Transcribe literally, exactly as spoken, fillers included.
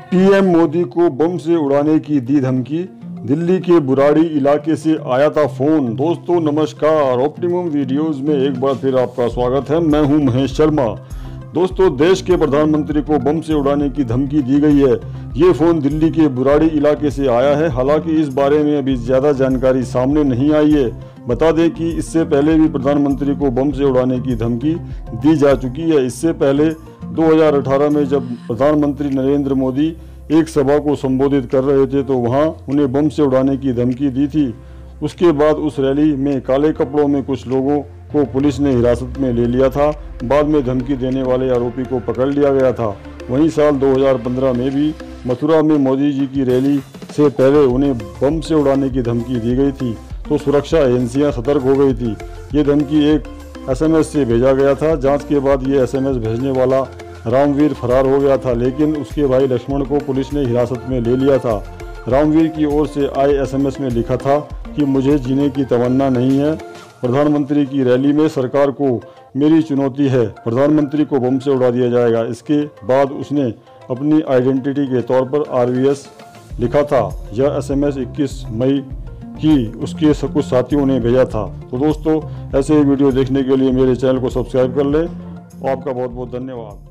PM Modi को बम से उड़ाने की दी धमकी। दिल्ली के बुराड़ी इलाके से आया था फोन। दोस्तों नमस्कार, ऑप्टिमम वीडियोस में एक बार फिर आपका स्वागत है। मैं हूं महेश शर्मा। दोस्तों देश के प्रधानमंत्री को बम से उड़ाने की धमकी दी गई है। ये फोन दिल्ली के बुराड़ी इलाके से आया है। हालांकि इस बारे में अभी ज़्यादा जानकारी सामने नहीं आई है। बता दें कि इससे पहले भी प्रधानमंत्री को बम से उड़ाने की धमकी दी जा चुकी है। इससे पहले दो हज़ार अठारह में जब प्रधानमंत्री नरेंद्र मोदी एक सभा को संबोधित कर रहे थे तो वहां उन्हें बम से उड़ाने की धमकी दी थी। उसके बाद उस रैली में काले कपड़ों में कुछ लोगों को पुलिस ने हिरासत में ले लिया था। बाद में धमकी देने वाले आरोपी को पकड़ लिया गया था। वहीं साल दो हज़ार पंद्रह में भी मथुरा में मोदी जी की रैली से पहले उन्हें बम से उड़ाने की धमकी दी गई थी तो सुरक्षा एजेंसियां सतर्क हो गई थी। ये धमकी एक एसएमएस से भेजा गया था। जांच के बाद ये एसएमएस भेजने वाला रामवीर फरार हो गया था, लेकिन उसके भाई लक्ष्मण को पुलिस ने हिरासत में ले लिया था। रामवीर की ओर से आए एसएमएस में लिखा था कि मुझे जीने की तमन्ना नहीं है। प्रधानमंत्री की रैली में सरकार को मेरी चुनौती है। प्रधानमंत्री को बम से उड़ा दिया जाएगा। इसके बाद उसने अपनी आइडेंटिटी के तौर पर आरवीएस लिखा था। यह एसएमएस इक्कीस मई की उसके कुछ साथियों ने भेजा था। तो दोस्तों ऐसे ही वीडियो देखने के लिए मेरे चैनल को सब्सक्राइब कर लें। आपका बहुत बहुत धन्यवाद।